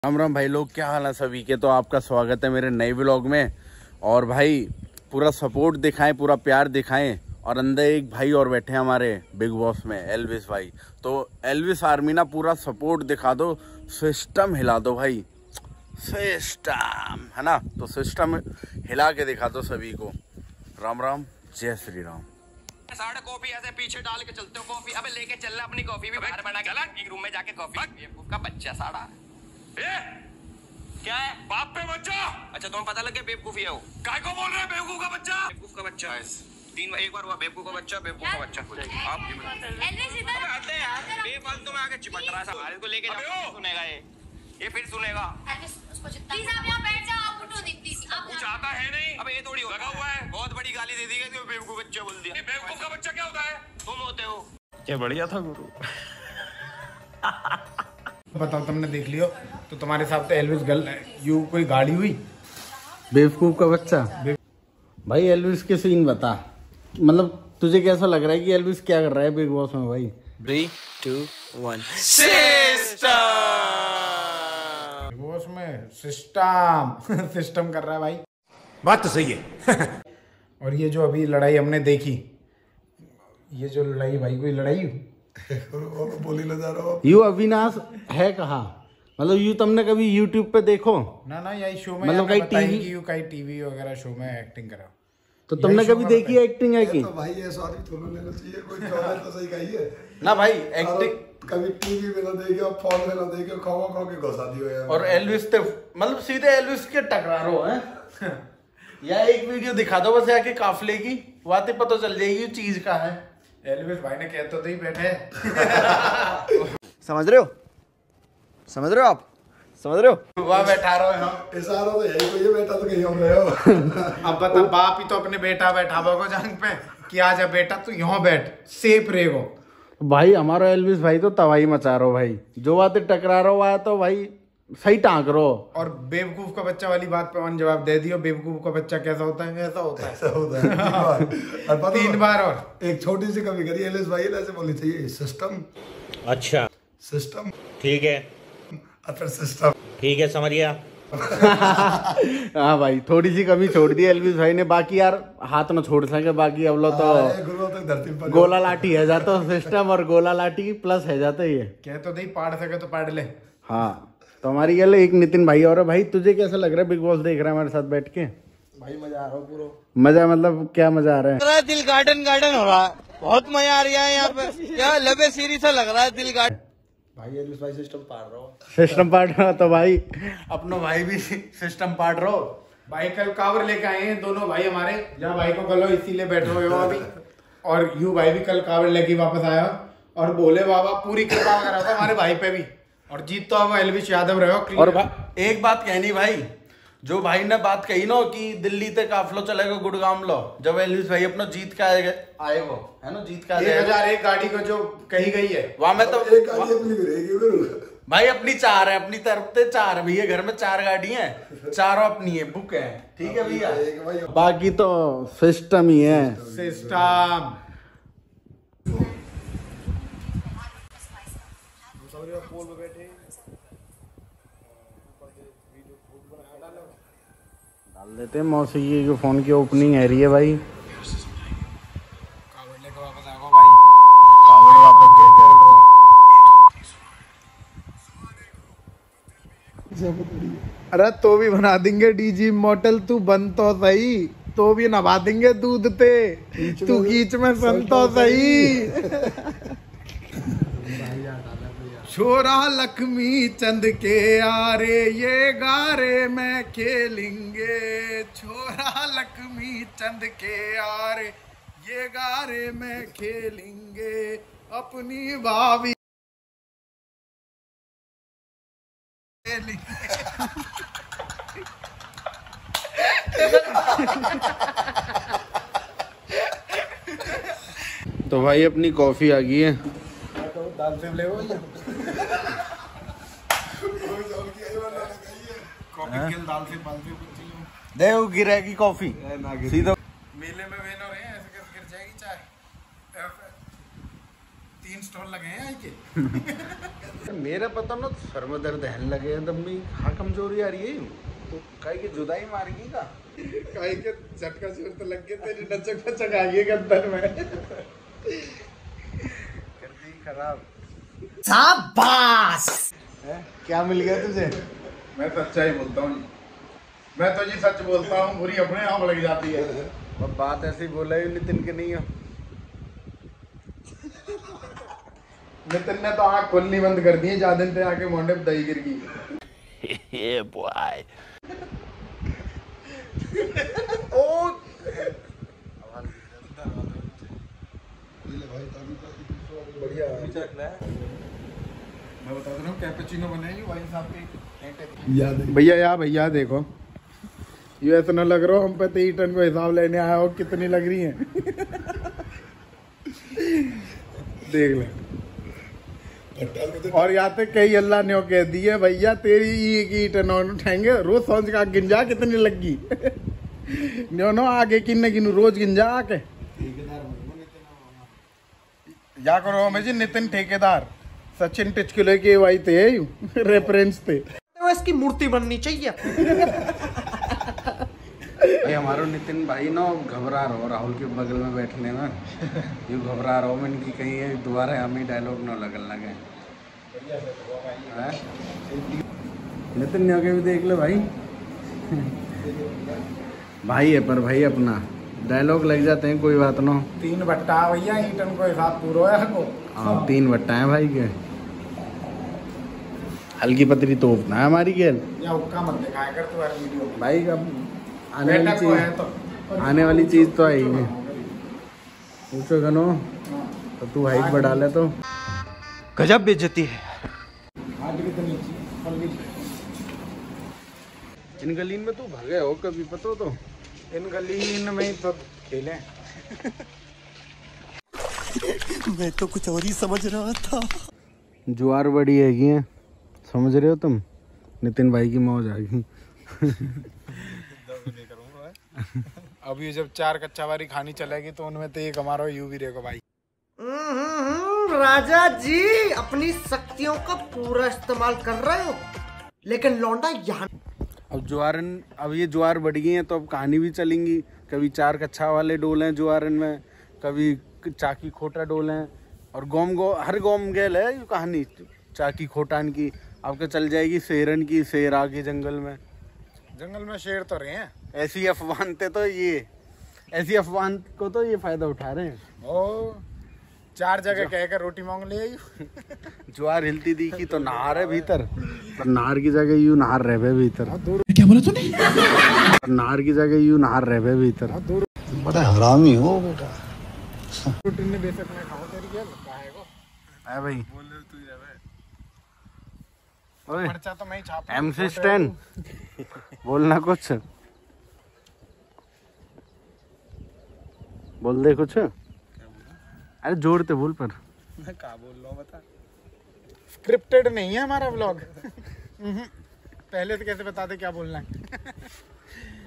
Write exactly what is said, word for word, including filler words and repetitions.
राम राम भाई लोग, क्या हाल है सभी के। तो आपका स्वागत है मेरे नए व्लॉग में। और भाई पूरा सपोर्ट दिखाएं, पूरा प्यार दिखाएं। और अंदर एक भाई और बैठे हैं हमारे बिग बॉस में, एल्विस भाई। तो एल्विस आर्मी ना पूरा सपोर्ट दिखा दो, सिस्टम हिला दो भाई, सिस्टम है ना। तो सिस्टम हिला के दिखा दो सभी को। राम राम, जय श्री राम। साढ़े कॉफी ऐसे पीछे डाल के चलते हो कॉफी। अबे लेके चलना अपनी कॉफी भी बाहर बना के एक रूम में जाके कॉफी। बेवकूफ का बच्चा साड़ा। ए क्या है? बाप पे बच्चा। अच्छा तुम्हें पता लग गया बेवकूफी है वो। काय को बोल रहे हैं बेवकूफ का बच्चा? बेवकूफ का बच्चा तीन एक बार हुआ बेवकूफ का बच्चा, बेवकूफ का बच्चा। आप बेफालतू में आके चिपट रहा है। इसको लेके जाओ, सुनेगा ये ये फिर सुनेगा। प्लीज आप यहाँ बैठ जाओ, आप उठो नहीं प्लीज। आप कुछ आता है नहीं। अब ये थोड़ी लगा हुआ है, बहुत बड़ी गाली दे दी गई तो बेवकूफ बच्चा बोल दिया। बेवकूफ का बच्चा क्या होता है? तुम होते हो। क्या बढ़िया था गुरु। बताओ, तुमने देख लियो तो तुम्हारे साथ तो एल्विस गल यू कोई गाड़ी हुई। बेवकूफ का बच्चा। भाई एल्विस के सीन बता, मतलब तुझे कैसा लग रहा है कि एल्विस क्या कर रहा है बिग बॉस में भाई? Three two one big boss में सिस्टम सिस्टम कर रहा है भाई। बात तो सही है। और ये जो अभी लड़ाई हमने देखी, ये जो लड़ाई भाई कोई लड़ाई बोली ले जा रहा हूँ। यू अविनाश है कहाँ? मतलब यू तुमने कभी यूट्यूब पे देखो ना ना यही शो में, मतलब कहीं टीवी यू कहीं टीवी वगैरह शो में एक्टिंग करा। तो तुमने कभी देखी है एक्टिंग है कि? तो भाई ये सॉरी थोड़ा लेना चाहिए, कोई चौदह तो सही कही है ना भाई। एक्टिंग कभी टीवी में ना देखे और फोन में ना देखे, खाओ खाओ के घुसा दियो यार। और एल्विस तो मतलब सीधे एल्विस के टकरारो है। या एक वीडियो दिखा दो बस आके काफले की, बातें पता चल जाएगी चीज का है। एल्विस भाई ने कह तो ही बैठे। समझ रहे हो, समझ रहे हो आप, समझ रहे हो। वहाँ बैठा रहो हम। इशारा तो यही कोई है, बेटा तो कहीं हो गए हो। अब बता, बाप ही तो अपने बेटा बैठा को जांग पे कि आजा बेटा तू यहाँ बैठ, सेफ रहेगो। भाई हमारा एल्विस भाई तो तबाही मचा रहा भाई, जो बातें टकरा रहा हुआ है तो भाई सही टांक रो। और बेवकूफ का बच्चा वाली बात पे वन जवाब दे दियो। बेवकूफ का बच्चा कैसा होता है? ऐसा होता है, ऐसा होता है। तीन बार और पता तीन बार। और एक छोटी सी कमी करी एलिस भाई ने, ऐसे बोली चाहिए सिस्टम। अच्छा सिस्टम ठीक है, अच्छा सिस्टम ठीक है, समझ गया। हाँ भाई थोड़ी सी कमी छोड़ दी एल्विस भाई ने, बाकी यार हाथ न छोड़ सके। बाकी अब लो तो गुरु तक धरती पर गोला लाठी है जाता सिस्टम, और गोला लाठी प्लस है जाता ये। कह तो नहीं पाड़ सके तो पाड़ ले। हाँ तो हमारी गल एक नितिन भाई और है। भाई तुझे कैसा लग रहा है बिग बॉस देख रहा है हमारे साथ बैठ के? भाई मजा आ रहा है पूरा। मजा मतलब क्या मजा आ रहा है? दिल गार्डन गार्डन हो रहा है, बहुत मजा आ रहा है यहाँ पे। क्या लबे सीरी सा लग रहा है दिल गार्डन। भाई एलिस भाई सिस्टम पार रहा हो। सिस्टम पार्ट रहा तो भाई अपनो भाई भी सिस्टम पार्ट रहो। भाई कल कावर लेके आए हैं दोनों भाई हमारे, जहाँ भाई को गलो इसीलिए बैठे हुए हो अभी। और यू भाई भी कल कावर लेके वापस आया और बोले बाबा पूरी कृपा करा था हमारे भाई पे भी। और जीत तो अब एल्विस यादव रहे हो। और एक बात कहनी भाई, जो भाई ने बात कही ना कि दिल्ली तक काफलो चलेगा गुड़गांव लो, जब एल्विस भाई अपना जीत का आएगा आएगा है ना, जीत का एक हजार एक गाड़ी को जो कही गई है वहां में तो एक गाड़ी अपनी भी रहेगी गुरु। भाई अपनी चार है, अपनी तरफ से चार भैया, घर में चार गाड़ी हैं, चारों अपनी है, बुक है, ठीक है भैया। बाकी तो सिस्टम ही है, सिस्टम। डाल देते हैं। मौसी की फोन की ओपनिंग है रही है भाई। कावर लेके वापस आएगा भाई। कावड़ वापस अरे तो भी बना देंगे डीजी मॉडल, तू बन तो सही, तो भी नभा देंगे दूध ते, तू कीच में सन तो सही। छोरा लक्ष्मी चंद के आरे ये गारे में खेलेंगे, छोरा लक्ष्मी चंद के आरे ये गारे में खेलेंगे, अपनी भाभी तो भाई अपनी कॉफी आ गई है। दाल से ले वो दाल से बाल से दे गिरेगी कॉफी सीधा मेले में वेन हो रहे हैं, ऐसे कैसे गिर जाएगी चाय। तीन स्टॉल लगे हैं आई के। मेरा पता ना सर में दर्द है लगे तब भी हाँ कमजोरी आ रही है तो काई की जुदाई मारेगी का काई के झटका जोर तो लग गया तेरी नचक नचक आ गई गद्दर में कर दी खराब। शाबाश। क्या मिल गया तुझे? मैं सच्चाई बोलता हूँ, मैं तो जी सच बोलता हूँ, बुरी अपने आप लग जाती है। अब बात ऐसी बोला ही नितिन के नहीं हो। नितिन ने तो आँख खोलनी बंद कर दी है, ज्यादा दिन पे आके मोंडे पे दही गिर गई। बॉय ओ बढ़िया मैं बता रहा हूँ कैपेचिनो बनाएगी भाई साहब की। भैया यार भैया देखो ये ऐसा ना लग रहा हो हम पे तेईस टन पे हिसाब लेने आया हो कितनी लग रही है। देख ले और यहाँ पे कई अल्लाह ने कह दी है भैया तेरी एक ही टन उठाएंगे रोज समझ का गिंजा कितनी लगी नो नो आगे किन्ने किन्नू रोज गिंजा आके या करो हमें जी नितिन ठेकेदार सचिन टिचकुले के वाई थे रेफरेंस थे तो इसकी मूर्ति बननी चाहिए। भाई हमारा नितिन भाई ना घबरा रहा हो राहुल के बगल में बैठने में यू घबरा रहा हो मैं इनकी कहीं दोबारा हमें डायलॉग ना लगन लगे। नितिन ने आगे भी देख लो भाई भाई है पर भाई अपना डायलॉग लग जाते हैं कोई बात ना। तीन बट्टा भैया ईटन को हिसाब पूरा है को हाँ तीन बट्टा है भाई के हल्की पतली तोप ना हमारी गेल या हुक्का मत दिखाया कर तू हर वीडियो में भाई अब आने वाली बैठक को है चीज तो आने वाली चीज तो है ही नहीं पूछो गनो तो तू हाइट बढ़ा ले तो गजब बेइज्जती है। हाथ कितनी पल्ली इन गलीन में तू भागे हो कभी पता हो तो इन गलीन में ही तो खेले मैं तो कुछ और ही समझ रहा था। ज्वार बड़ी हैगी है समझ रहे हो तुम नितिन भाई की मौज आ गई। अब ये जब चार कच्चा वारी खानी चलेगी तो उनमें तो एक हमारा यू भी रहेगा भाई। राजा जी अपनी शक्तियों का पूरा इस्तेमाल कर रहे हो लेकिन लौंडा यहाँ अब ज्वारन अब ये ज्वार बढ़ गई है तो अब कहानी भी चलेंगी कभी चार कच्चा वाले डोले हैं ज्वारन में कभी चाकी खोटा डोले हैं और गोम गो हर गोम गेल है ये कहानी चाकी खोटान की आपके चल जाएगी शेरन की शेर आगे जंगल में जंगल में शेर तो रहे हैं ऐसी अफवाह थे तो ये ऐसी अफवाह को तो ये फायदा उठा रहे हैं। ओ चार जगह कह कर रोटी मांग ले आई ज्वार हिलती दिखी तो नहार है भीतर पर नहार की जगह यूं नहार रहे भीतर। क्या बोला तूने? नहार की जगह यूं नहार रहे भीतर। बड़ा हरामी हो बेटा। रोटी ने बेशक मैं खाऊं तेरी क्या खाएगा है भाई बोल रहे तू ही रहे ओए पर्चा तो मैं ही छाप एम सिस्टन बोलना कुछ बोल दे कुछ अरे जोड़ते बोल पर मैं क्या बोल रहा हूँ बता। स्क्रिप्टेड नहीं है हमारा व्लॉग पहले तो कैसे बता दे क्या बोलना है।